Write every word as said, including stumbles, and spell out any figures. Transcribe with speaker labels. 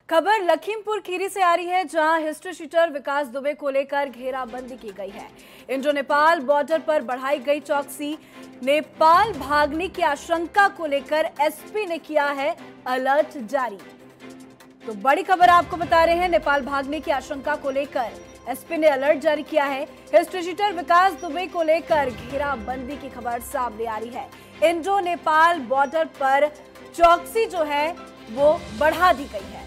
Speaker 1: खबर लखीमपुर खीरी से आ रही है, जहां हिस्ट्री शीटर विकास दुबे को लेकर घेराबंदी की गई है। इंडो नेपाल बॉर्डर पर बढ़ाई गई चौकसी। नेपाल भागने की आशंका को लेकर एसपी ने किया है अलर्ट जारी। तो बड़ी खबर आपको बता रहे हैं, नेपाल भागने की आशंका को लेकर एसपी ने अलर्ट जारी किया है। हिस्ट्री शीटर विकास दुबे को लेकर घेराबंदी की खबर सामने आ रही है। इंडो नेपाल बॉर्डर पर चौकसी जो है वो बढ़ा दी गई है।